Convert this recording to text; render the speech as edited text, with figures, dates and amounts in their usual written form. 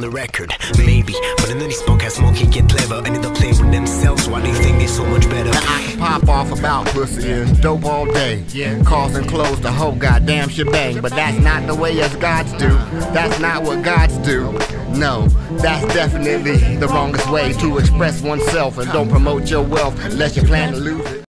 the record. Maybe, but then these punk ass monkey get clever and end up playing with themselves while they think they're so much better. Now I can pop off about pussy and dope all day, causing clothes the whole goddamn shebang. But that's not the way us gods do. That's not what gods do. No, that's definitely the wrongest way to express oneself. And don't promote your wealth unless you plan to lose it.